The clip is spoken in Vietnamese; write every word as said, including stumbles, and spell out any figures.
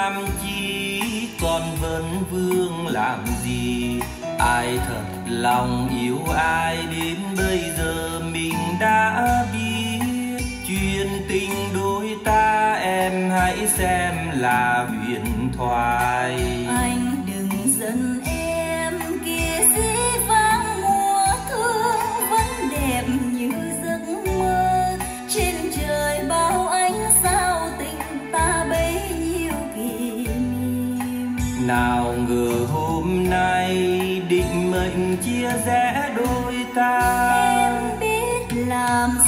làm chi, còn vẫn vương làm gì? Ai thật lòng yêu ai đến bây giờ mình đã biết. Chuyện tình đôi ta em hãy xem là huyền thoại. Anh đừng giận em, kia dĩ vãng mùa thương vẫn đẹp như giấc mơ. Trên trời bao ánh sao tình ta bấy nhiêu kỷ niệm. Nào ngờ hôm nay định mệnh chia rẽ đôi ta. Em biết làm